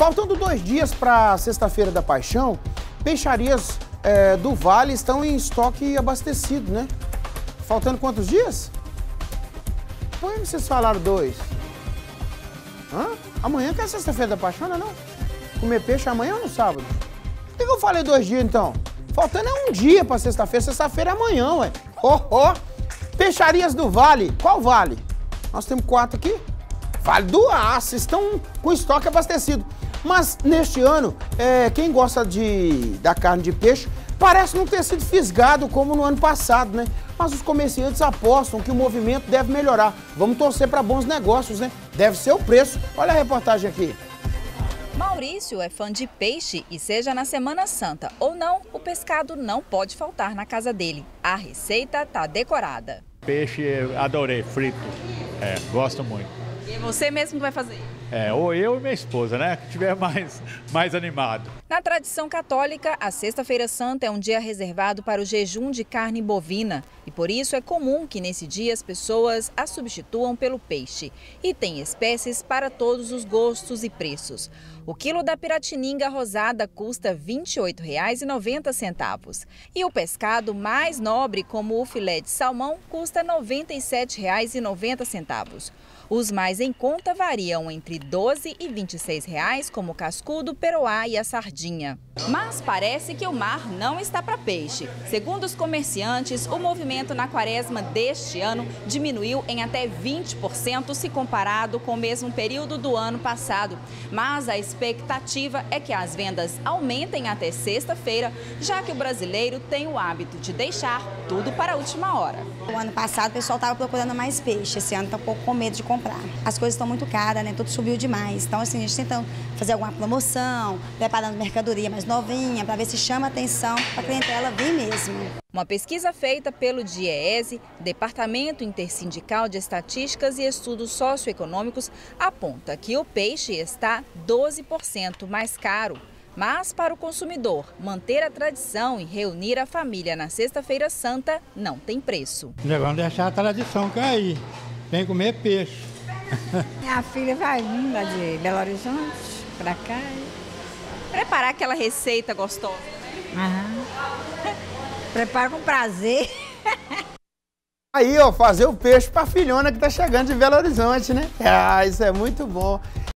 Faltando 2 dias para Sexta-feira da Paixão, peixarias do Vale estão em estoque abastecido, né? Faltando quantos dias? Por que vocês falaram 2? Amanhã que é Sexta-feira da Paixão, não é não? Comer peixe amanhã ou no sábado? Por que eu falei 2 dias, então? Faltando é 1 dia para sexta-feira. Sexta-feira é amanhã, ué. Peixarias do Vale. Qual Vale? Nós temos 4 aqui. Vale do Aço. Estão com estoque abastecido. Mas, neste ano, quem gosta da carne de peixe parece não ter sido fisgado como no ano passado, né? Mas os comerciantes apostam que o movimento deve melhorar. Vamos torcer para bons negócios, né? Deve ser o preço. Olha a reportagem aqui. Maurício é fã de peixe e seja na Semana Santa ou não, o pescado não pode faltar na casa dele. A receita tá decorada. Peixe, adorei, frito. Gosto muito. E você mesmo que vai fazer? Ou eu e minha esposa, né? Que tiver mais animado. Na tradição católica, a Sexta-feira Santa é um dia reservado para o jejum de carne bovina. E por isso é comum que nesse dia as pessoas a substituam pelo peixe. E tem espécies para todos os gostos e preços. O quilo da piratininga rosada custa R$ 28,90. E o pescado mais nobre, como o filé de salmão, custa R$ 97,90. Os mais em conta variam entre R$ 12 e R$ 26, como o cascudo, peroá e a sardinha. Mas parece que o mar não está para peixe. Segundo os comerciantes, o movimento na quaresma deste ano diminuiu em até 20% se comparado com o mesmo período do ano passado. Mas a expectativa é que as vendas aumentem até sexta-feira, já que o brasileiro tem o hábito de deixar tudo para a última hora. O ano passado o pessoal estava procurando mais peixe, esse ano está um pouco com medo de comprar. As coisas estão muito caras, né? Tudo subiu demais. Então, assim, a gente tenta fazer alguma promoção, preparando mercadoria mais novinha, para ver se chama atenção para a clientela vir mesmo. Uma pesquisa feita pelo DIEESE, Departamento Intersindical de Estatísticas e Estudos Socioeconômicos, aponta que o peixe está 12% mais caro. Mas para o consumidor, manter a tradição e reunir a família na Sexta-feira Santa não tem preço. Vamos deixar a tradição cair. Vem comer peixe. Minha filha vai vir lá de Belo Horizonte para cá. Preparar aquela receita gostosa. Prepara com prazer. Aí, ó, fazer o peixe pra filhona que tá chegando de Belo Horizonte, né? Isso é muito bom.